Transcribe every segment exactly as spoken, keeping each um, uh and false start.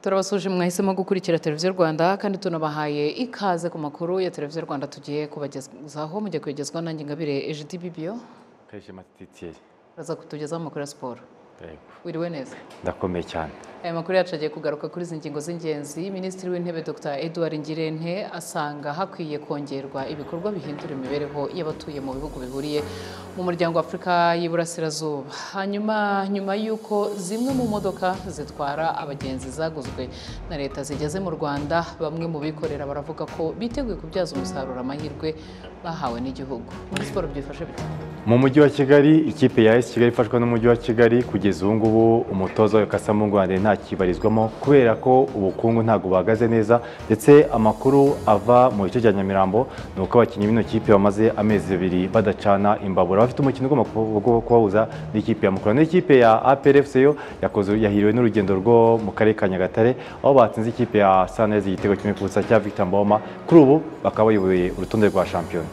turabasuje mwahisemo gukurikira televiziyo Rwanda kandi tunabahaye ikaze ku makuru ya televiziyo Rwanda tugiye kubagezaho mujye kwegezwa nanjye Ngabire Ejidi Bibio Kaje Matitiye baza kutugezaho amakuru ya siporo. Wiriwe neza. Ndakomeye cyane. Aya makuru yacagiye kugaruka kuri izi ngingo z'ingenzi. Minisitiri w'Intebe Dr Edouard Ngirente asanga hakwiye kongerwa ibikorwa bihindura imibereho y'abatuye mu bihugu bihuriye mu muryango wa Afurika y'Iburasirazuba. Hanyuma nyuma y'uko zimwe mu modoka zitwara abagenzi zaguzwe na leta zigeze mu Rwanda, bamwe mu bikorera baravuga ko biteguye kubyaza umusaruro amahirwe bahawe n'igihugu. Muri siporo byifashe bite? Mu mujyi wa Kigali, ikipe ya A S Kigali ifashwa n'umujyi wa Kigali kugeza ubu ngubu umutoza wa Kasamungu Rwanda nta kibarizwamo kubera ko ubukungu ntago bahagaze neza, ndetse amakuru ava mu bice bya Nyamirambo nuko abakinnyi b'ino kipe bamaze amezi abiri badacana imbabura. Bafite umukino ugomba kubahuza n'ikipe ya Mukura. N'ikipe ya A P R F C yo yakoze yahiriwe n'urugendo rwo mu karere ka Nyagatare aho batsinze ikipe ya Sunrise igitego kimwe ku busa cya Victor Mboma. Kuri ubu bakaba bayoboye urutonde rwa shampiyona.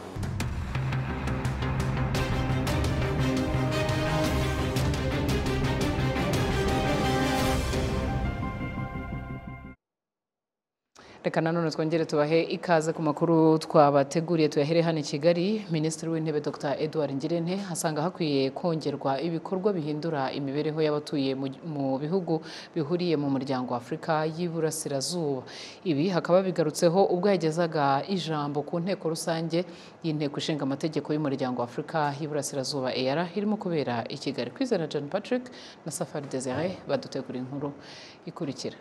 Reka nanone twongere tubahe ikaze ku makuru twabateguriye. Tuyahere hano i Kigali. Minisitiri w'Intebe Dr Edouard Ngirente asanga hakwiye kongerwa ibikorwa bihindura imibereho y'abatuye mu bihugu bihuriye mu muryango wa Afurika y'Iburasirazuba. Ibi hakaba bigarutseho ubwo yagezaga ijambo ku nteko rusange y'inteko ishinga amategeko y'umuryango wa Afurika y'Iburasirazuba E A R A irimo kubera i Kigali. Kwizera John Patrick na Safari Desire badutegura inkuru ikurikira.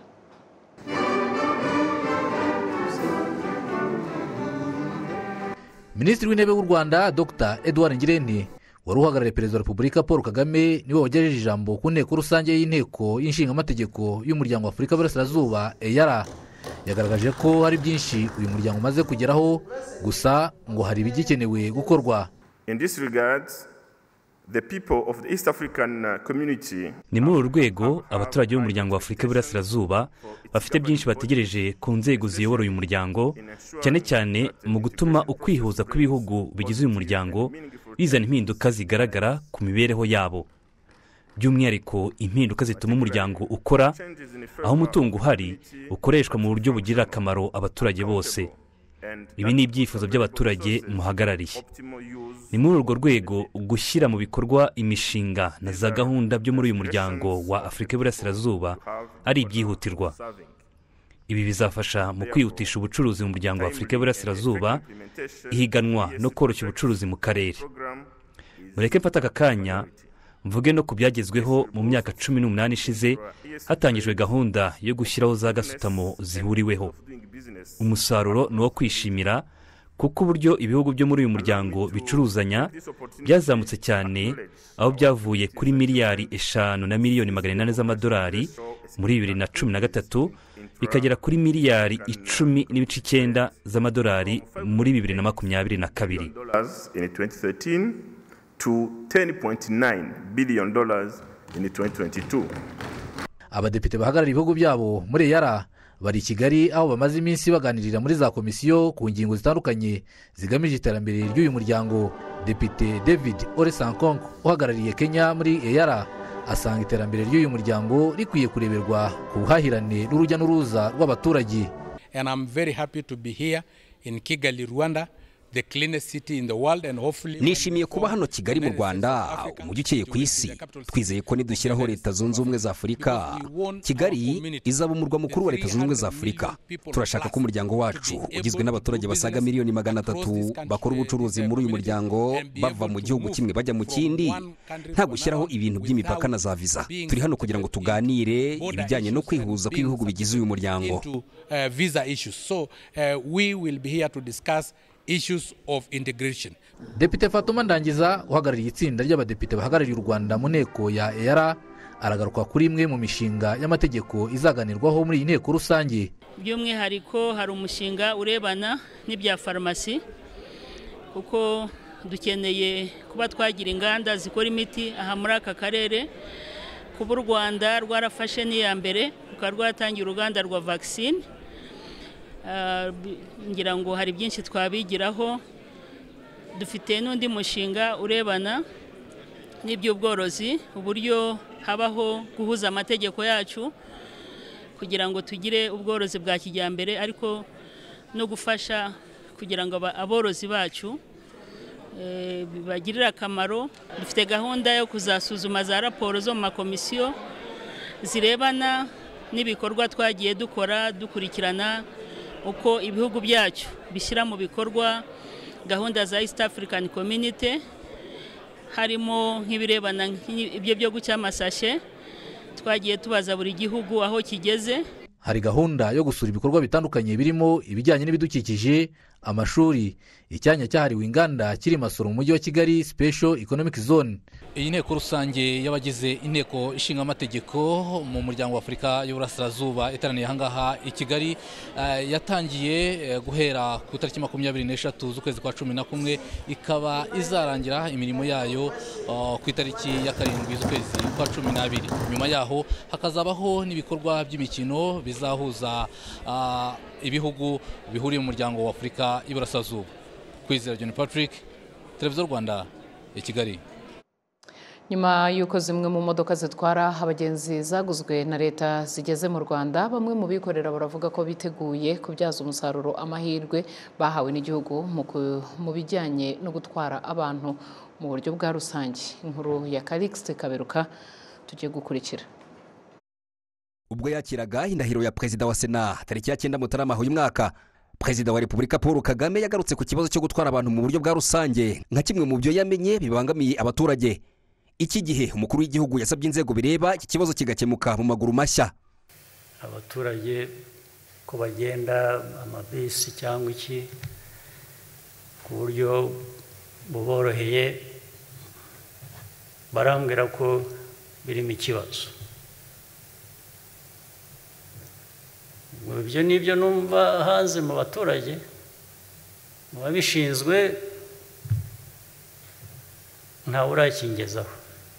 Minisitiri w'Intebe w'u Rwanda Dr Edouard Ngirente wari uhagarariye Perezida wa Repubulika Paul Kagame niwe wagejeje ijambo ku nteko rusange y'inteko y'inshinga amategeko y'umuryango wa Afurika y'Iburasirazuba E A R A. Yagaragaje ko hari byinshi uyu muryango umaze kugeraho, gusa ngo hari ibigikenewe gukorwa. In this regard, the people of the East African community ni muri uru rwego abaturage b'umuryango wa Afurika y'Iburasirazuba bafite byinshi bategereje ku nzego ziyobora uyu muryango, cyane cyane mu gutuma ukwihuza kw'ibihugu bigize uyu muryango bizana impinduka zigaragara ku mibereho yabo, by'umwihariko impinduka zituma umuryango ukora, aho umutungo uhari ukoreshwa mu buryo bugirira akamaro abaturage bose. Ibi ni ibyifuzo by'abaturage muhagarariye. Ni muri urwo rwego gushyira mu bikorwa imishinga na za gahunda byo muri uyu muryango wa Afurika y'Iburasirazuba ari ibyihutirwa. Ibi bizafasha mu kwihutisha ubucuruzi mu muryango wa Afurika y'Iburasirazuba, ihiganwa no koroshya ubucuruzi mu karere. Mureke mfata aka kanya mvuge no ku byagezweho mu myaka cumi n'umunani ishize hatangijwe gahunda yo gushyiraho za gasutamo zihuriweho. Umusaruro ni uwo kwishimira kuko uburyo ibihugu byo muri uyu muryango bicuruzanya byazamutse cyane, aho byavuye kuri miliyari eshanu na miliyoni magana inani z'amadolari muri bibiri na cumi na gatatu bikagera kuri miliyari icumi n'ibice icyenda z'amadolari muri bibiri na makumyabiri na kabiri. Abadepite bahagarariye ibihugu byabo muri E A R A bari i Kigali aho bamaze iminsi baganirira muri za komisiyo ku ngingo zitandukanye zigamije iterambere ry'uyu muryango. Depite David Ole Sankong uhagarariye Kenya muri E A R A asanga iterambere ry'uyu muryango rikwiye kureberwa ku buhahirane n'urujya n'uruza rw'abaturage. And I'm very happy to be here in Kigali, Rwanda, the cleanest city in the world, and hopefully nishimiye kuba hano Kigali mu Rwanda, umujyi ukeye ku isi. Twizeye ko nidushyiraho Leta Zunze Ubumwe za Afurika, Kigali izaba umurwa mukuru wa Leta Zunze Ubumwe za Afurika. Turashaka ko umuryango wacu ugizwe n'abaturage basaga miliyoni magana atatu bakora ubucuruzi muri uyu muryango bava mu gihugu kimwe bajya mu kindi, nta gushyiraho ibintu by'imipaka na za visa. Turi hano kugira ngo tuganire ibijyanye no kwihuza kw'ibihugu bigize uyu muryango. Visa issues. So uh, we will be here to discuss issues of integration. Depite Fatuma Ndangiza uhagarariye itsinda ry'abadepite bahagarariye u Rwanda mu nteko ya E A R A aragaruka kuri imwe mu mishinga y'amategeko izaganirwaho muri iyi nteko rusange. By'umwihariko hari umushinga urebana n'ibya farumasi, kuko dukeneye kuba twagira inganda zikora imiti aha muri aka karere. Kuba u Rwanda rwarafashe n'iya mbere rukaba rwatangira uruganda rwa vaccine, ngira ngo hari byinshi twabigiraho. Dufite n'undi mushinga urebana n'iby'ubworozi, uburyo habaho guhuza amategeko yacu kugira ngo tugire ubworozi bwa kijyambere ariko no gufasha kugira ngo aborozi bacu bagirire akamaro. Dufite gahunda yo kuzasuzuma za raporo zo mu makomisiyo zirebana n'ibikorwa twagiye dukora dukurikirana uko ibihugu byacu bishyira mu bikorwa gahunda za East African Community, harimo nk'ibirebana ibyo byo gucya amasashe. Twagiye tubaza buri gihugu aho kigeze. Hari gahunda yo gusura ibikorwa bitandukanye birimo ibijyanye n'ibidukikije, amashuri, icyanya cyahariwe inganda kiri Masoro mu mujyi wa Kigali Special Economic Zone. Iyi nteko rusange y'abagize inteko ishinga amategeko mu muryango wa Afurika y'Uburasirazuba iteraniye ahangaha i Kigali uh, yatangiye uh, guhera ku itariki makumyabiri n'eshatu z'ukwezi kwa cumi na kumwe ikaba izarangira imirimo yayo uh, ku itariki ya karindwi z'ukwezi kwa cumi n'abiri. Nyuma yaho hakazabaho n'ibikorwa by'imikino bizahuza uh, ibihugu bihuriye mu muryango wa Afurika y'Uburasirazuba. Kwizera John Patrick, Televiziyo Rwanda i Kigali. Nyuma y'uko zimwe mu modoka zitwara abagenzi zaguzwe na leta zigeze mu Rwanda, bamwe mu bikorera baravuga ko biteguye kubyaza umusaruro amahirwe bahawe n'igihugu mu bijyanye no gutwara abantu mu buryo bwa rusange. Inkuru ya Calixte Kaberuka tugiye gukurikira. Ubwo yakiraga indahiro ya Perezida wa Sena tariki ya cyenda Mutarama uyu mwaka, Perezida wa Repubulika Paul Kagame yagarutse ku kibazo cyo gutwara abantu mu buryo bwa rusange nka kimwe mu byo yamenye bibangamiye abaturage. Iki gihe umukuru w'igihugu yasabye inzego bireba iki kibazo kigakemuka mu maguru mashya. Abaturage ko bagenda amabisi cyangwa iki ku buryo buboroheye, barambwira ko birimo ikibazo. Ibyo nibyo numva hanze mu baturage, mu babishinzwe ntawe urakingezaho.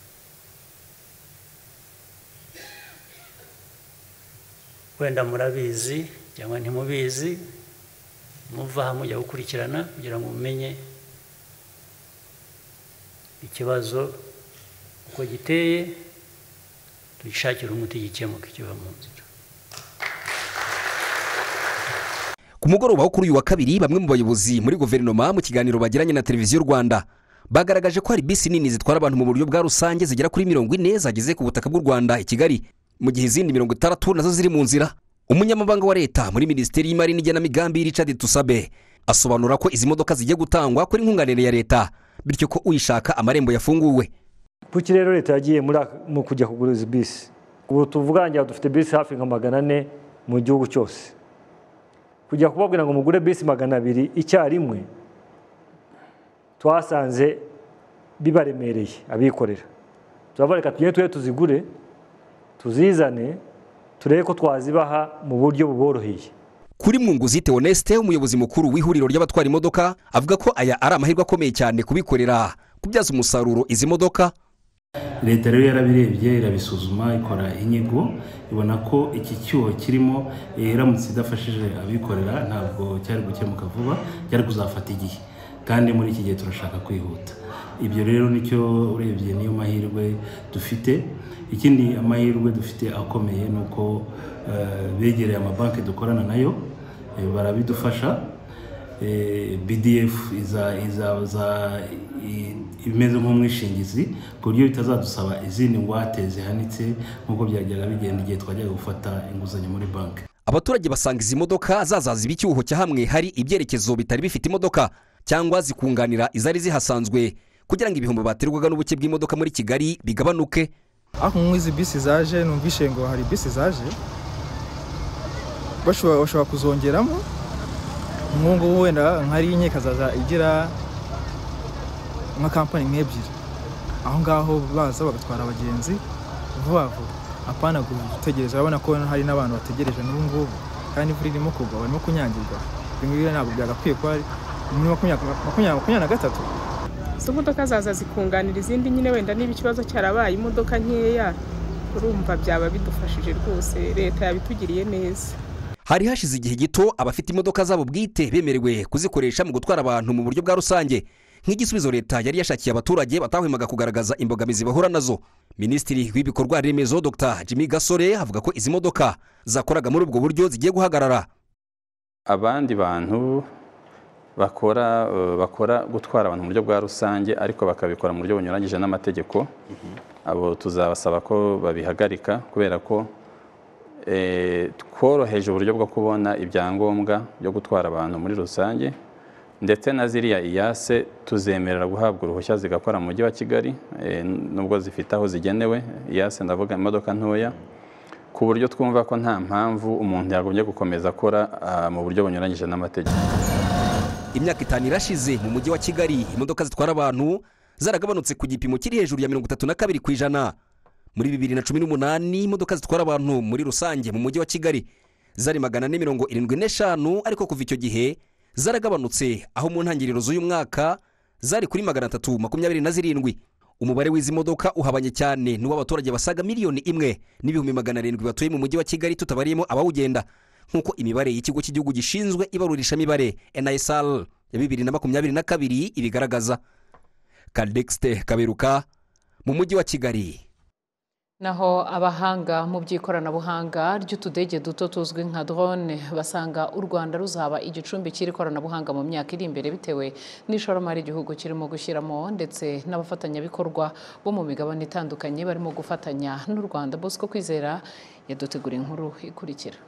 Wenda murabizi cyangwa ntimubizi, muva aha mujya gukurikirana kugira ngo mumenye ikibazo uko giteye, tuyishakire umuti gikemuka kiva mu nzira. Ku mugoroba wo kuri uyu wa kabiri, bamwe mu bayobozi muri guverinoma mu kiganiro bagiranye na Televiziyo Rwanda bagaragaje ko hari bisi nini zitwara abantu mu buryo bwa rusange zigera kuri mirongo ine zageze ku butaka bw'u Rwanda i Kigali, mu gihe izindi mirongo itandatu nazo ziri mu nzira. Umunyamabanga wa leta muri Minisiteri y'Imari n'Igenamigambi Richard Tusabe asobanura ko izi modoka zigiye gutangwa kuri nkunganire ya leta, bityo ko uyishaka amarembo yafunguwe. Kuki rero leta yagiye mu kujya kugura izi bisi? Ubu tuvuganye dufite bisi hafi nka magana ane mu gihugu cyose. Kujya kubabwira ngo mugure bisi magana abiri icyarimwe, twasanze bibaremereye abikorera. Turabareka tugende tuye tuzigure, tuzizane, turebe ko twazibaha mu buryo buboroheye. Kuri Mwunguzite Honeste, umuyobozi mukuru w'ihuriro ry'abatwara imodoka, avuga ko aya ari amahirwe akomeye cyane kubikorera kubyaza umusaruro izi modoka. Leta rero yarabirebye, irabisuzuma, ikora inyigo, ibona ko iki cyuho kirimo iramutse idafashije abikorera ntabwo cyari gukemuka vuba, cyari kuzafata igihe, kandi muri iki gihe turashaka kwihuta. Ibyo rero nicyo urebye niyo mahirwe dufite. Ikindi amahirwe dufite akomeye nuko begereye amabanki dukorana nayo, barabidufasha. B D F iza iza imeze nk'umwishingizi ku buryo bitazadusaba izindi ngwate zihanitse nk'uko byagera bigenda igihe twajya gufata inguzanyo muri banki. Abaturage basanga izi modoka zazaza ibicyuho cya hamwe hari ibyerekezo bitari bifite imodoka cyangwa zikunganira izari zihasanzwe kugira ngo ibihombo baterwaga n'ubuke bw'imodoka muri Kigali bigabanuke. Aho nk'izi bisi zaje numvishe ngo hari bisi zaje bashobora bashobora kuzongeramo nkungu, wenda nkari nke kazaza igira nka kampani nk'ebyiri aho ngaho baza bagatwara abagenzi vuba vuba, apana gutegereza. Urabona ko hari n'abantu bategereje n'ubu ngubu kandi imvura irimo kugwa, barimo kunyagirwa. Bimwe ntabwo byagakwiye ko ari muri makumyabiri na gatatu. Izo modoka zaza zikunganira izindi nyine, wenda niba ikibazo cyarabaye imodoka nkeya, urumva byaba bidufashije rwose, leta yabitugiriye neza. Hari hashize igihe gito abafite imodoka zabo bwite bemerewe kuzikoresha mu gutwara abantu mu buryo bwa rusange, nk'igisubizo leta yari yashakiye abaturage batahwemaga kugaragaza imbogamizi bahura nazo. Minisitiri w'ibikorwa remezo Dr Jimmy Gasore avuga ko izi modoka zakoraga muri ubwo buryo zigiye guhagarara. Abandi bantu bakora bakora gutwara abantu mu buryo bwa rusange ariko bakabikora mu buryo bunyuranyije n'amategeko, abo tuzabasaba ko babihagarika kubera ko tworoheje uburyo bwo kubona ibyangombwa byo gutwara abantu muri rusange, ndetse na ziriya iyase tuzemerera guhabwa uruhushya zigakora mu mujyi wa Kigali nubwo zifite aho zigenewe. Iyase ndavuga imodoka ntoya, ku buryo twumva ko nta mpamvu umuntu yagombye gukomeza akora mu buryo bunyuranyije n'amategeko. Imyaka itanu irashize mu mujyi wa Kigali imodoka zitwara abantu zaragabanutse ku gipimo kiri hejuru ya mirongo itatu na kabiri ku ijana. Muri bibiri na cumi n'umunani imodoka zitwara abantu muri rusange mu mujyi wa Kigali zari magana ane mirongo irindwi n'eshanu, ariko kuva icyo gihe zaragabanutse aho mu ntangiriro z'uyu mwaka zari kuri magana atatu makumyabiri na zirindwi. Umubare w'izi modoka uhabanye cyane n'uw'abaturage basaga miliyoni imwe n'ibihumbi magana arindwi batuye mu mujyi wa Kigali tutabariyemo abawugenda, nk'uko imibare y'ikigo cy'igihugu gishinzwe ibarurishamibare N I S R ya bibiri na makumyabiri na kabiri ibigaragaza. Kalixte Kaberuka mu mujyi wa Kigali. Naho abahanga mu by'ikoranabuhanga ry'utudege duto tuzwi nka drone basanga u Rwanda ruzaba igicumbi cy'ikoranabuhanga mu myaka iri imbere bitewe n'ishoramari igihugu kirimo gushyiramo ndetse n'abafatanyabikorwa bo mu migabane itandukanye barimo gufatanya n'u Rwanda. Bosco Kwizera yadutegura inkuru ikurikira.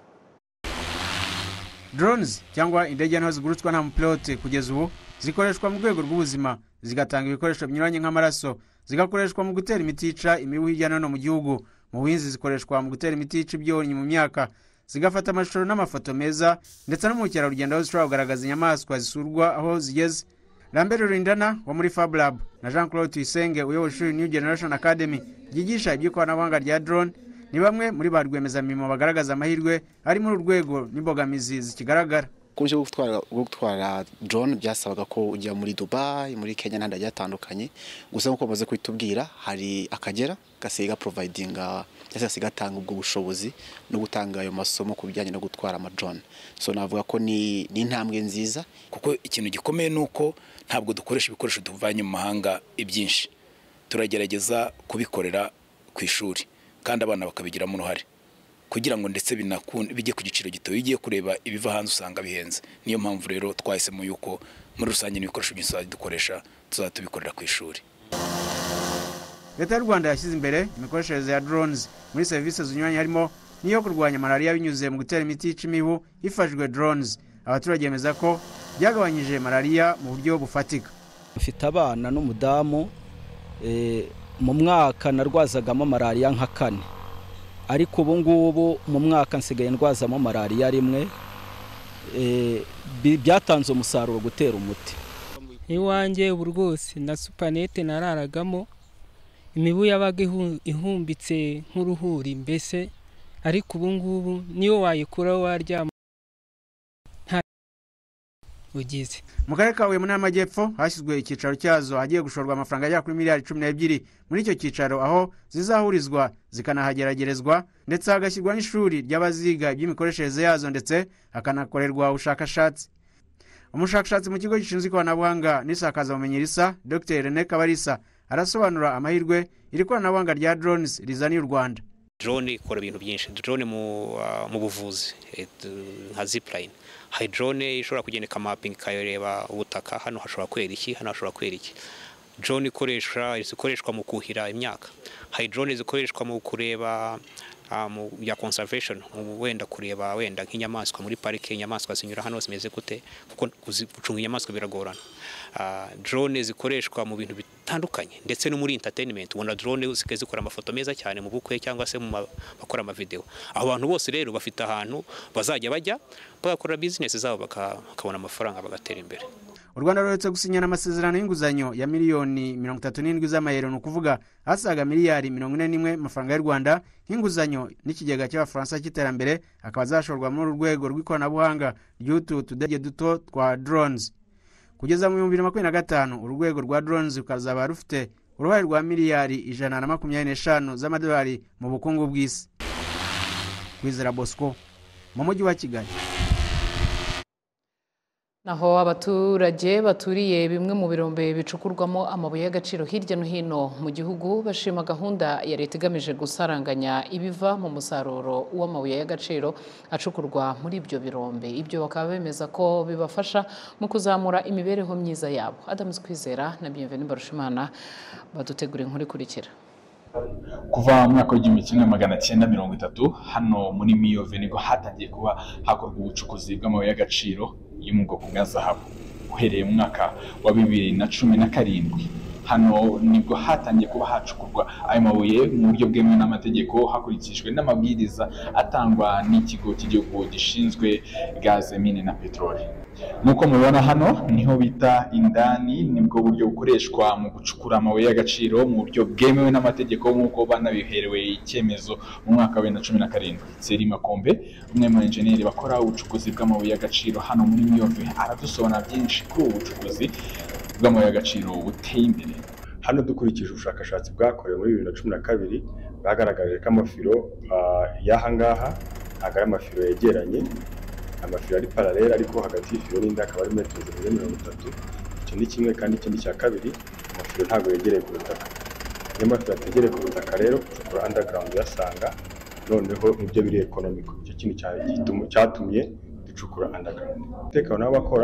Drones cyangwa indege nto zigurutswa nta mupilote kugeza ubu zikoreshwa mu rwego rw'ubuzima, zigatanga ibikoresho binyuranye nk'amaraso, zigakoreshwa mu gutera imiti yica imibu hirya no hino mu gihugu. Mu buhinzi zikoreshwa mu gutera imiti yica ibyonnyi mu myaka, zigafata amashusho n'amafoto meza, ndetse no mu bukerarugendo aho zishobora kugaragaza inyamaswa zisurwa aho zigeze. Lambert Rindana wo muri Fab Lab na Jean Claude Tuyisenge uyobora ishuri New Generation Academy ryigisha iby'ikoranabuhanga rya drone ni bamwe muri ba rwiyemezamirimo bagaragaza amahirwe ari muri urwego n'imbogamizi zikigaragara. Kunje gutwara gutwara drone byasabaga ko ujya muri Dubai, muri Kenya n'ahandi hagiye hatandukanye. Gusa nkuko bamaze kwitubwira hari Akagera gasiga providing cyangwa gatanga ubwo bushobozi no gutanga ayo masomo ku bijyanye no gutwara ama drone. So navuga ko ni ni intambwe nziza, kuko ikintu gikomeye nuko ntabwo dukoresha ibikoresho tuvanye mu mahanga ibyinshi, turagerageza kubikorera ku ishuri kandi abana bakabigiramo uruhare kugira ngo ndetse bijye ku giciro gito. Igiye kureba ibiva hanze usanga bihenze. Niyo mpamvu rero twahisemo yuko muri rusange n'ibikoresho byose dukoresha tuzatubikorera ku ishuri. Leta y'u Rwanda yashyize imbere imikoreshereze ya drones muri serivisi zinyuranye, harimo niyo kurwanya malaria binyuze mu gutera imiti yica imibu hifashishijwe drones. Abaturage bemeza ko byagabanyije malaria mu buryo bufatika. Mfite abana n'umudamu, mu mwaka narwazagamo malaria nka kane, ariko ubu ngubu mu mwaka nsigaye ndwazamo malaria rimwe. Byatanze umusaruro gutera umuti. Iwanjye ubu rwose na supanete nararagamo, imibu yabaga ihumbitse nk'uruhuri mbese, ariko ubu ngubu niyo wayikuraho waryama nta ugize. Mu karere ka Huye mu Amajyepfo hashyizwe icyicaro cyazo hagiye gushorwa amafaranga ajya kuri miliyari cumi n'ebyiri. Muri icyo cyicaro aho zizahurizwa zikanahageragerezwa, ndetse hagashyirwa n'ishuri ry'abaziga iby'imikoreshereze yazo, ndetse hakanakorerwa ubushakashatsi. Umushakashatsi mu kigo gishinzwe ikoranabuhanga n'isakazabumenyi RISA Dr René Kabarisa arasobanura amahirwe iri koranabuhanga rya drones rizaniye u Rwanda. Drone ikora ibintu byinshi. Drone mu mu buvuzi nka zipline, hari drone ishobora kugendeka mapping ikayireba ubutaka, hano hashobora kwera iki, hano hashobora kwera iki. Drone ikoresha ikoreshwa mu kuhira imyaka, hari drone zikoreshwa mu kureba mu ya conservation, wenda kureba wenda nk'inyamaswa muri parike, inyamaswa zinyura hano zimeze gute, kuko gucunga inyamaswa biragorana. Drone zikoreshwa mu bintu bitandukanye, ndetse no muri entertainment. Ubona drone zikeze zikora amafoto meza cyane mu bukwe cyangwa se mu bakora ama video. Abantu bose rero bafite ahantu bazajya bajya bagakora business zabo bakabona amafaranga bagatera imbere. U Rwanda ruherutse gusinyana amasezerano y'inguzanyo ya miliyoni mirongo itatu n'indwi z'amayero, no kuvuga asaga miliyari mirongo ine n'imwe amafaranga y'u Rwanda nk'inguzanyo n'ikigega cy'abafaransa cy'iterambere, akaba azashorwa muri urwego rw'ikoranabuhanga ry'utu tudege duto twa drones. Kugeza mu bihumbi bibiri na makumyabiri na gatanu urwego rwa drones rukazaba rufite uruhare rwa miliyari ijana na makumyabiri n'eshanu z'amadolari mu bukungu bw'isi. Kwizera Bosco mu mujyi wa Kigali. Naho abaturage baturiye bimwe mu birombe bicukurwamo amabuye y'agaciro hirya no hino mu gihugu bashima gahunda ya leta igamije gusaranganya ibiva mu musaruro w'amabuye y'agaciro acukurwa muri ibyo birombe. Ibyo bakaba bemeza ko bibafasha mu kuzamura imibereho myiza yabo. Adamu Kwizera na Bienvenue Barushimana badutegura inkuru ikurikira. Kuva mu mwaka w'igihumbi kimwe magana cyenda mirongo itatu hano muri Miyove nibwo hatangiye kuba hakorwa ubucukuzi bw'amabuye y'agaciro yo mu bwoko bwa zahabu. Uhereye mu mwaka wa bibiri na cumi na karindwi hano nibwo hatangiye kuba hacukurwa ayo mabuye mu buryo bwemewe n'amategeko hakurikijwe n'amabwiriza atangwa n'ikigo cy'igihugu gishinzwe gaze mine na peteroli. Nuko mubibona hano niho bita indani, nibwo buryo bukoreshwa mu gucukura amabuye y'agaciro mu buryo bwemewe n'amategeko nk'uko banabiherewe icyemezo mu mwaka wa bibiri na cumi na karindwi. Thierry Makombe, umwe mu enjeniyeri bakora ubucukuzi bw'amabuye y'agaciro hano muri Miyove, aradusobanura byinshi kuri ubu bucukuzi bw'amabuye y'agaciro buteye imbere. Hano dukurikije ubushakashatsi bwakorewe muri bibiri na cumi na kabiri bagaragaje ko amafiro y'aha ngaha ntabwo ari amafiro yegeranye, amafiro ari paralele, ariko hagati y'ifiro n'indi hakaba ari metero zirenga mirongo itatu. Icyo ni kimwe, kandi ikindi cya kabiri amafiro ntabwo yegereye ku butaka. Niyo amafiro ategereye ku butaka rero gucukura underground uyasanga, noneho nibyo biri economical. Icyo kintu cyatumye ducukura underground. Umutekano n'abakora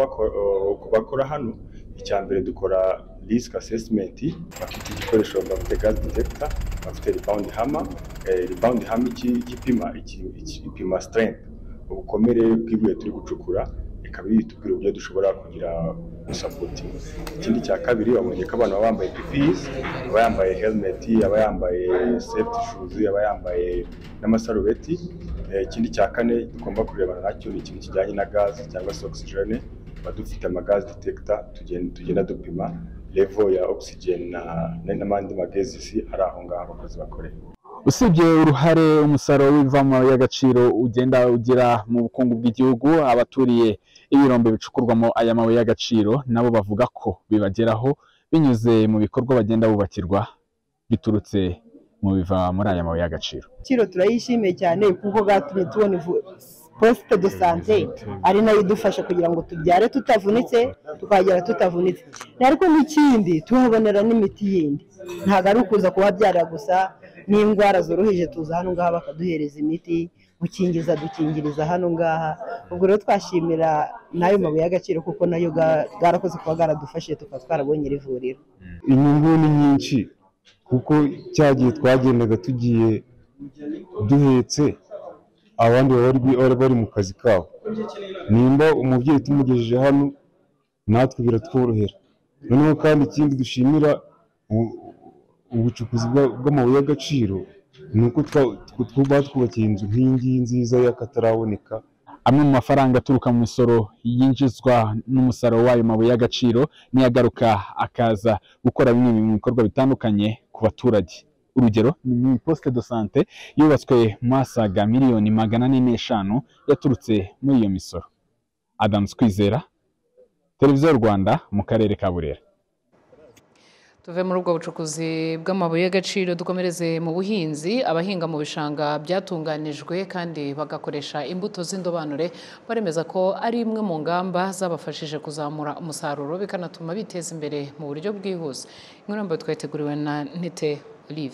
aho bakora hano, icya mbere dukora risk assessment, bafite igikoresho bafite gas detector, bafite rebound hammer. Rebound hammer igipima igipima strength, ubukomere bw'ibuye turi gucukura, ikaba itubwira uburyo dushobora kugira support. Ikindi cya kabiri babonye ko abantu baba bambaye P P Es, aba yambaye helmet, aba yambaye safety shoes, aba yambaye n'amasarubeti. Ikindi cya kane tugomba kurebana nacyo ni ikintu kijyanye na gas cyangwa se oxygen. Badufite ama gas detector tugenda dupima level ya oxygen na n'amandi magazisi ari aho ngaho abakozi bakorera. Usibye uruhare umusaruro w'ivamo y'agaciro ugenda ugira mu bukungu bw'igihugu, abaturiye ibirombe bicukurwamo aya mabuye y'agaciro nabo bavuga ko bibageraho binyuze mu bikorwa bagenda bubakirwa biturutse mu biva muri aya mabuye y'agaciro. Kiro turayishimiye cyane kuko gatumye tubona poste de santé ari nayo idufasha kugira ngo tubyare tutavunitse tukagera tutavunitse. Ariko n'ikindi tuhabonera n'imiti yindi, ntabwo ari ukuza kuhabyarira gusa, n'indwara zoroheje tuza hano ngaha bakaduhereza imiti, gukingiza dukingiriza hano ngaha. Ubwo rero twashimira nayo mabuye y'agaciro kuko nayo garakoze kuba garadufashije tukaba twarabonye ivuriro. Inyungu ni nyinshi kuko cyagiye twagendaga tugiye duhetse abandi bari bari mu kazi kabo, nimba umubyeyi tumugejeje hano natwe biratworohera. Noneho kandi ikindi dushimira ubucukuzi bw'amabuye y'agaciro ni uko batwubakiye inzu nk'ingi nziza y'akataraboneka. Amwe mu mafaranga aturuka mu misoro yinjizwa n'umusaruro w'ayo mabuye y'agaciro niyo agaruka akaza gukora bimwe mu bikorwa bitandukanye ku baturage. Urugero ni poste de santé yubatswe mu asaga miliyoni magana ane n'eshanu yaturutse muri iyo misoro. Adamu Kwizera, Televiziyo Rwanda, mu karere ka Burera. Tuve muri ubwo bucukuzi bw'amabuye y'agaciro dukomereze mu buhinzi. Abahinga mu bishanga byatunganijwe kandi bagakoresha imbuto z'indobanure baremeza ko ari imwe mu ngamba zabafashije kuzamura umusaruro bikanatuma biteza imbere mu buryo bwihuse. Inkuru twateguriwe na Ntete Olive.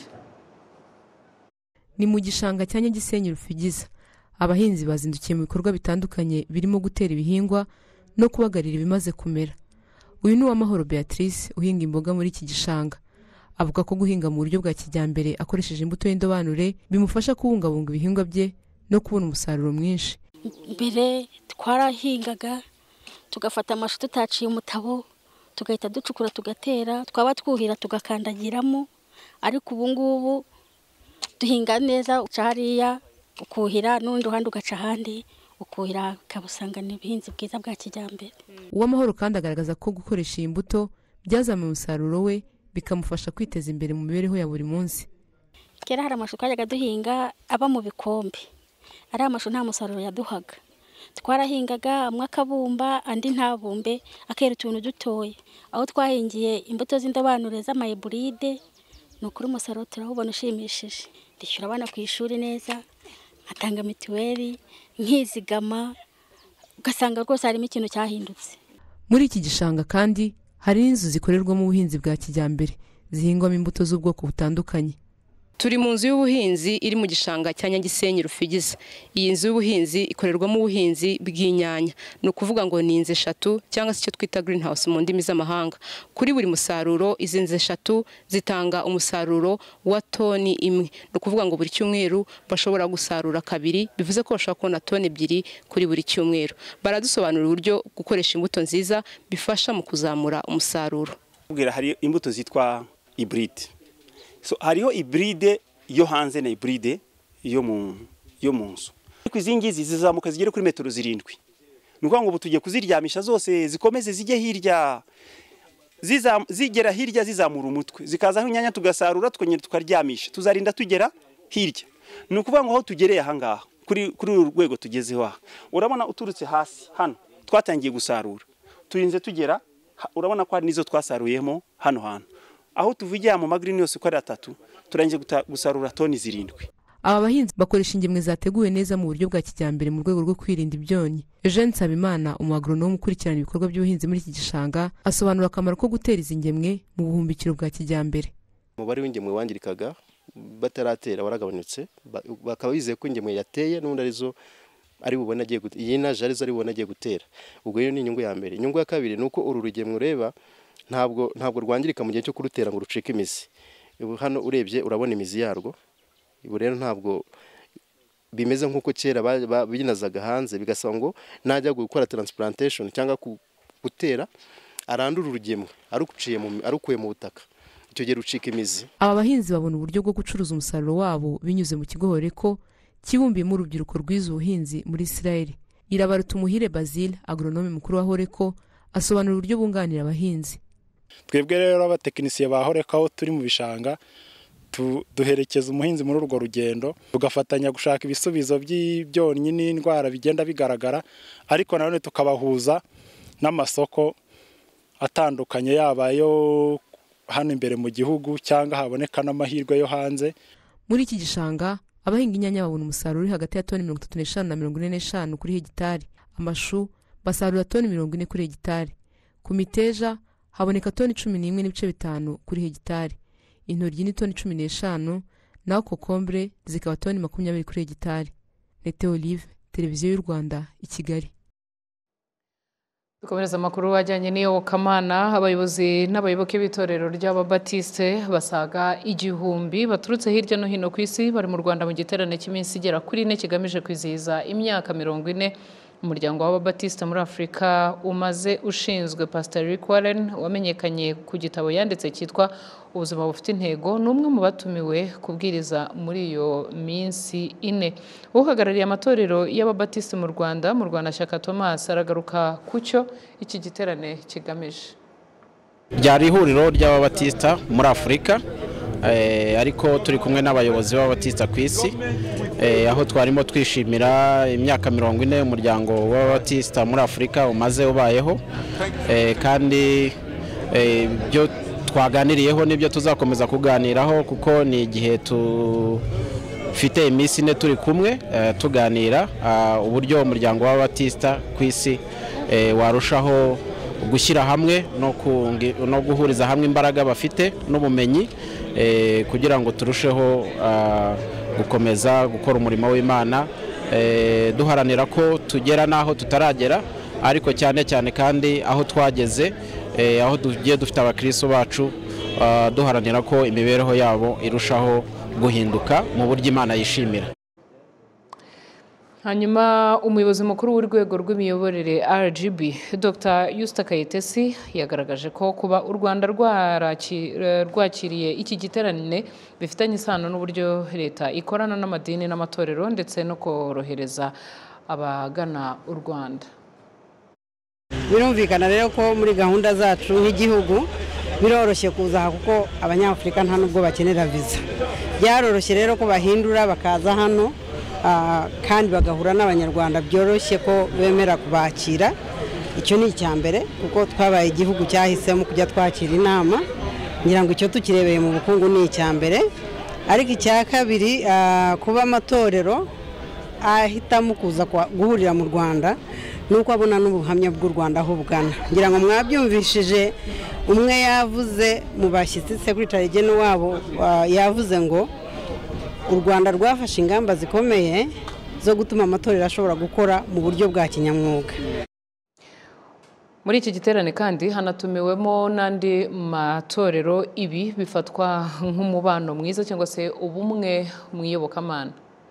Ni mu gishanga cya Nyagisenyi Rufigiza. Abahinzi bazindukiye mu bikorwa bitandukanye birimo gutera ibihingwa no kubagarira ibimaze kumera. Uyu ni Uwamahoro Beatrice uhinga imboga muri iki gishanga. Avuga ko guhinga mu buryo bwa kijyambere akoresheje imbuto y'indobanure bimufasha kubungabunga ibihingwa bye no kubona umusaruro mwinshi. Mbere twarahingaga tugafata amashu tutaciye umutabo tugahita ducukura tugatera, twaba twuhira tugakandagiramo, ariko ubu ngubu duhinga neza, uca hariya ukuhira n'undi ruhande ugaca ahandi ukuhira, ukabusanga n'ubuhinzi bwiza bwa kijyambere. Uwamahoro kandi agaragaza ko gukoresha iyi mbuto byazamuye umusaruro we bikamufasha kwiteza imbere mu mibereho ya buri munsi. Kera hari amashu twajyaga duhinga aba mu bikombe, ari amashu nta musaruro yaduhaga. Twarahingaga amwe akabumba andi ntabumbe akera utuntu dutoya. Aho twahingiye imbuto z'indobanure z'amayiburide ni ukuri umusaruro turawubona ushimishije. Ndishyura abana ku ishuri neza, nkatanga mituweli, nkizigama, ugasanga rwose harimo ikintu cyahindutse. Muri iki gishanga kandi hari inzu zikorerwamo ubuhinzi bwa kijyambere zihingwamo imbuto z'ubwoko butandukanye. Turi mu nzu y'ubuhinzi iri mu gishanga cya Nyagisenyi Rufigiza. Iyi nzu y'ubuhinzi ikorerwamo ubuhinzi bw'inyanya. Ni ukuvuga ngo ni inzu eshatu cyangwa se icyo twita greenhouse mu ndimi z'amahanga. Kuri buri musaruro izi nzu eshatu zitanga umusaruro wa toni imwe. Ni ukuvuga ngo buri cyumweru bashobora gusarura kabiri, bivuze ko bashobora kubona toni ebyiri kuri buri cyumweru. Baradusobanurira uburyo gukoresha imbuto nziza bifasha mu kuzamura umusaruro. Hari imbuto zitwa hybride. So hariho hybride yo hanze na hybride yo mu yo mu nzu. Izingizi zizamuka zigere kuri metero zirindwi. Nuko ngo butugiye kuziryamisha zose zikomeze zijye hirya ziza zigera hirya zizamura umutwe zikaza aho inyanya tugasarura twongera tukaryamisha tuzarinda tugera hirya. Nukuvuga ngo aho tugereye aha ngaha kuri kuri urwego tugezeho aha urabona uturutse hasi hano twatangiye gusarura turinze tugera urabona ko hari nizo twasaruyemo hano hano aho tuvugiye mu magrini yose ko ari atatu turangiye gusarura toni zirindwi. Aba bahinzi bakoresha ingemwe zateguwe neza mu buryo bwa kijyambere mu rwego rwo kwirinda ibyonnyi. Eugene Nsabimana, umugronome ukurikirana ibikorwa by'ubuhinzi muri iki gishanga, asobanura akamaro ko gutera izi ngemwe mu buhumbikiro bwa kijyambere. Umubare w'ingemwe wangirikaga bataratera waragabanutse, bakaba bizeye ko ingemwe yateye n'undi arizo ari bubona agiye gutera, iyi na jarizo ari bubona agiye gutera. Ubwo iyo ni inyungu ya mbere. Inyungu ya kabiri nuko uru rugemwe ureba ntabwo ntabwo rwangirika mu gihe cyo kurutera ngo rucike imizi. Hano urebye urabona imizi yarwo. Ibo rero ntabwo bimeze nk'uko kera binazaga hanze bigasaba ngo najya gukora transplantation cyangwa gutera arandura urugemwe arukuciye mu arukuye mu butaka icyo gihe rucika imizi. Aba bahinzi babona uburyo bwo gucuruza umusaruro wabo binyuze mu kigo Horeko kibumbiyemo urubyiruko rwize ubuhinzi muri Israel. Irabaruta Umuhire Basile, agronome mukuru wa Horeko, asobanura uburyo bunganira abahinzi. Twebwe rero abatekinisiye ba Horeko aho turi mu bishanga duherekeza umuhinzi muri urwo rugendo tugafatanya gushaka ibisubizo by'ibyonnyi n'indwara bigenda bigaragara, ariko nanone tukabahuza n'amasoko atandukanye yaba yo hano imbere mu gihugu cyangwa haboneka n'amahirwe yo hanze. Muri iki gishanga abahinga inyanya babona umusaruro uri hagati ya toni mirongo itatu n'eshanu na mirongo ine n'eshanu kuri hegitari. Amashu basarura toni mirongo ine kuri hegitari. Ku miteja haboneka toni cumi n'imwe n'ibice bitanu kuri hegitari. Intoryi ni toni cumi n'eshanu, naho kokombure zikaba toni makumyabiri kuri hegitari. Nete Olive, Televiziyo y'u Rwanda, i Kigali. Dukomereza amakuru ajyanye n'iyobokamana. Abayobozi n'abayoboke b'itorero ry'Ababatiste basaga igihumbi baturutse hirya no hino ku isi bari mu Rwanda mu giterane cy'iminsi igera kuri ine kigamije kwizihiza imyaka mirongo ine umuryango w'Ababatiste muri Afurika umaze ushinzwe. Pastor Rick Warren wamenyekanye ku gitabo yanditse cyitwa Ubuzima bufite intego n'umwe mu batumiwe kubwiriza muri iyo minsi ine. Uhagarariye amatorero y'Ababatiste mu Rwanda mu Rwanda Shyaka Thomas aragaruka kucyo iki giterane kigamije. Ryari ihuriro ry'Ababatista muri Afurika, ariko turi kumwe n'abayobozi b'Ababatista ku isi, aho twarimo twishimira imyaka mirongo ine umuryango w'Ababatista muri Afurika umaze ubayeho, kandi byo twaganiriyeho nibyo tuzakomeza kuganiraho kuko ni igihe tufite iminsi ine turi kumwe tuganira uburyo umuryango w'Ababatista ku isi warushaho gushyira hamwe no guhuriza hamwe imbaraga bafite n'ubumenyi kugira ngo turusheho gukomeza gukora umurimo w'Imana, duharanira ko tugera n'aho tutaragera, ariko cyane cyane kandi aho twageze, aho tugiye dufite abakristo bacu, duharanira ko imibereho yabo irushaho guhinduka mu buryo Imana yishimira. Hanyuma umuyobozi mukuru w'urwego rw'imiyoborere R G B Doctor Yusta Kayitesi yagaragaje ko kuba u Rwanda rwakiriye iki giterane bifitanye isano n'uburyo leta ikorana n'amadini n'amatorero ndetse no korohereza abagana u Rwanda. Birumvikana rero ko muri gahunda zacu nk'igihugu biroroshye kuza kuko abanyafurika nta nubwo bakenera visa. Byaroroshye rero ko bahindura bakaza hano kandi bagahura n'abanyarwanda byoroshye ko bemera kubakira. Icyo ni icyambere kuko twabaye igihugu cyahisemo kujya twakira inama, ngira ngo icyo tukirebeye mu bukungu ni icyambere. Ariko icya kabiri kuba amatorero ahitamo kuza guhurira mu Rwanda nuko abona n'ubuhamya bw'u Rwanda aho bugana ngira ngo mwabyumvishije umwe yavuze mu bashyitsi secretary general wabo yavuze ngo u Rwanda rwafashe ingamba zikomeye zo gutuma amatorero ashobora gukora mu buryo bwa kinyamwuga. Muri iki giterane kandi hanatumiwemo n'andi matorero, ibi bifatwa nk'umubano mwiza cyangwa se ubumwe mu iyobokamana.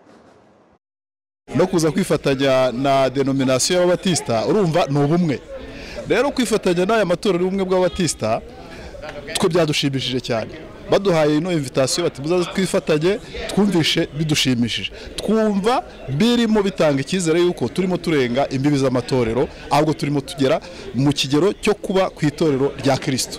No kuza kwifatanya na denomination y'ababatista urumva ni ubumwe. Rero kwifatanya n'aya matorero y'ubumwe bw'ababatista twe byadushimishije cyane. Baduhaye ino invitation bati muzaze twifatanye twumvishe bidushimishije. Twumva birimo bitanga ikizere yuko turimo turenga imbibi z'amatorero ahubwo turimo tugera mu kigero cyo kuba ku itorero rya Kristo.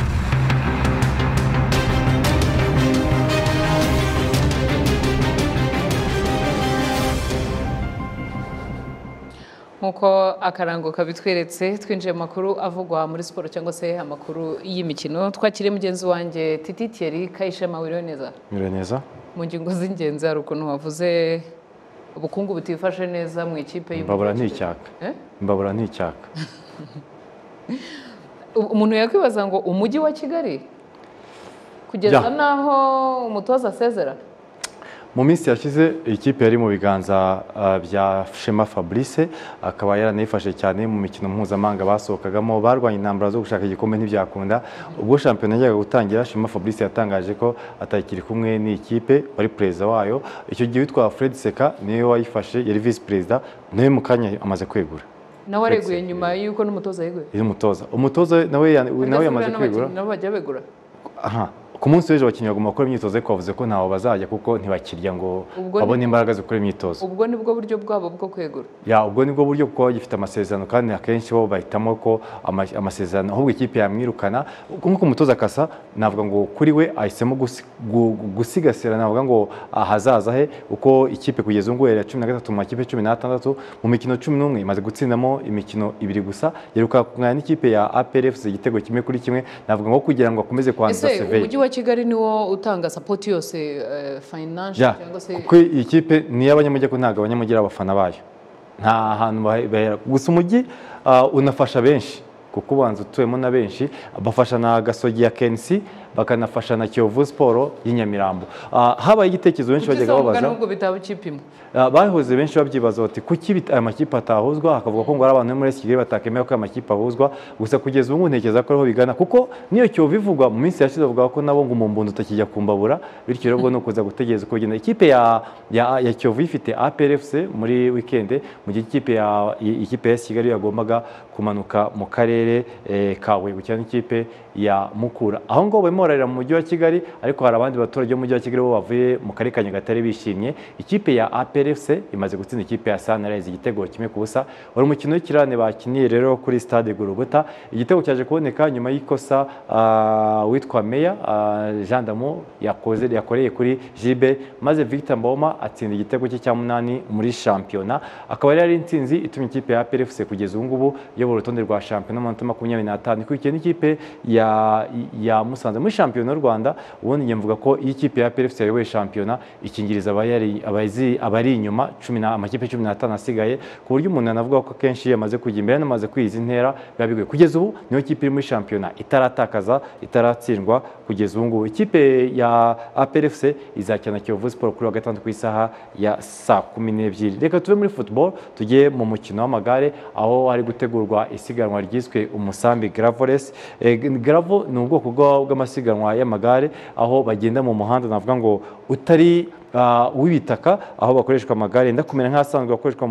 Nkuko akarango kabitweretse twinjiye mu makuru avugwa muri siporo cyangwa se amakuru y'imikino. Twakire mugenzi wanjye Titi Thierry Kayishema. Wiriwe neza? Wiriwe neza. Mu ngingo z'ingenzi hari ukuntu wavuze ubukungu butifashe neza mu ikipe y'u Mbabura nticyaka. Eh? Mbabura nticyaka. Umuntu yakwibaza ngo umujyi wa Kigali kugeza naho umutoza asezera. Mu minsi yashize ikipe yari mu biganza bya Shema Fabrice, akaba yaranayifashe cyane mu mikino mpuzamahanga basohokagamo, barwanya intambara zo gushaka igikombe ntibyakunda. Ubwo shampiyona yajyaga gutangira, Shema Fabrice yatangaje ko atakiri kumwe n'ikipe, wari perezida wayo. Icyo gihe witwa Fred Seka niwe wayifashe, yari vice perezida, nawe mu kanya amaze kwegura. Nawe areguye nyuma y'uko n'umutoza yeguye. Iyo umutoza umutoza nawe nawe yamaze kwegura. Nabo bajya begura. Aha. Ku munsi w'ejo abakinnyi bagomba gukora imyitozo ariko bavuze ko ntaho bazajya kuko ntibakirya ngo babone imbaraga zo gukora imyitozo. Ubwo nibwo buryo bwabo bwo kwegura. Ya, ubwo nibwo buryo kuko bagifite amasezerano kandi akenshi bo bahitamo ko amasezerano ahubwo ikipe yamwirukana. Nk'uko umutoza Kasa navuga ngo kuri we ahisemo gusigasira, navuga ngo ahazaza he uko ikipe kugeza ubu ya cumi na gatatu mu makipe cumi n'atandatu mu mikino cumi n'umwe imaze gutsindamo imikino ibiri gusa, yeruka kungana n'ikipe ya A P R F C igitego kimwe kuri kimwe. Navuga ngo kugira ngo akomeze kwanza Sevilla. Kigali niwo utanga support yose uh, financial cyangwa se kuko ikipe ni y'abanyamujyi ko ntago abanyamujyi abafana bayo nta hantu gusa umujyi uh, unafasha benshi kuko ubanza utuyemo na benshi bafasha na Gasogi ya Kensi bakanafasha na Kiyovu Sport y'Inyamirambo. Uh, habaye igitekerezo benshi bajyaga babaza nubwo bitaba kipimo uh, bahoze benshi babyibaza bati kuki aya makipe atahuzwa, akavuga ko ngo ari abantu muri Kigali batakemera ko aya makipe ahuzwa. Gusa kugeza ubu ntekereza ko ariho bigana kuko niyo Kiyovu ivugwa mu minsi yashize bavuga ko nabo ngo umumbundu utakijya kumbabura, bityo rero no kuza gutegereza uko bigenda. Ikipe ya ya, ya Kiyovu ifite A P R F C muri weekend, mu gihe ikipe ya ikipe ya Kigali yagombaga kumanuka mu karere eh, kawe gukina n'ikipe ya Mukura. Aho ngo barimo bararira mu mujyi wa Kigali, ariko hari abandi baturage bo mu mujyi wa Kigali bo bavuye mu karere ka Nyagatare bishimye. Ikipe ya A P R F C imaze gutsinda ikipe ya Sunrise igitego kimwe ku busa. Wari umukino w'ikirane bakiniye rero kuri stade Gorogota. Igitego cyaje kuboneka nyuma y'ikosa uh, witwa Meya uh, Jean Damo yakoze yakoreye kuri Jibe, maze Victor Mboma atsinda igitego cye cya munani muri shampiyona. Akaba yari intsinzi itumye ikipe ya A P R F C kugeza ubu ngubu yobora urutonde rwa shampiyona mu minota makumyabiri n'atanu ikurikiye n'ikipe ya ya Musanze muri shampiyona y'u Rwanda. Ubundi njye mvuga ko iyi kipe ya A P R F C yayoboye shampiyona ikingiriza abayari abazi abari inyuma cumi na amakipe cumi n'atanu asigaye, ku buryo umuntu anavuga ko kenshi yamaze kujya imbere n'amaze kwiza intera biba bigoye. Kugeza ubu niyo kipe iri muri shampiyona itaratakaza itaratsindwa kugeza ubu ngubu. Ikipe ya A P R F C izakina Kiyovu Sport kuri wa gatandatu ku isaha ya saa kumi n'ebyiri. Reka tuve muri football tujye mu mukino w'amagare aho hari gutegurwa isiganwa ryiswe Umusambi Gravel Race. E, Gravel ni ubwoko bw'amasiganwa y'amagare aho bagenda mu muhanda navuga ngo utari uh, w'ibitaka, aho bakoreshwa amagare ndakumera nk'asanzwe akoreshwa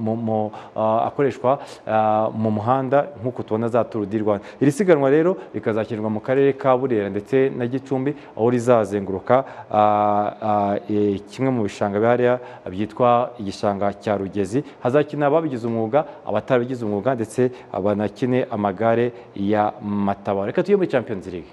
mu uh, akoreshwa uh, mu muhanda nk'uko tubona za Tour du Rwanda. Iri siganwa rero rikazakirwa mu karere ka Burera ndetse na Gicumbi aho rizazenguruka uh, uh, e, kimwe mu bishanga bihariya byitwa igishanga cya Rugezi. Hazakina ababigize umwuga, abatarabigize umwuga ndetse abanakine amagare ya Matabaro. Reka tuye muri Champions League.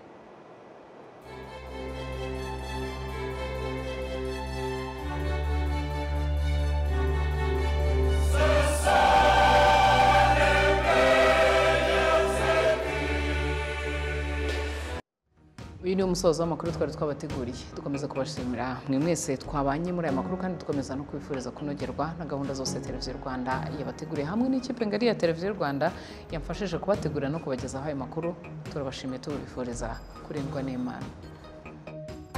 uyu ni umusozo w'amakuru twari twabateguriye dukomeza kubashimira mwe mwese twabanye muri aya makuru kandi dukomeza no kwifuriza kunogerwa na gahunda zose televiziyo Rwanda yabateguriye hamwe n'ikipe ngari ya televiziyo Rwanda yamfashije kubategura no kubagezaho aya makuru turabashimiye tubifuriza kurindwa n'Imana.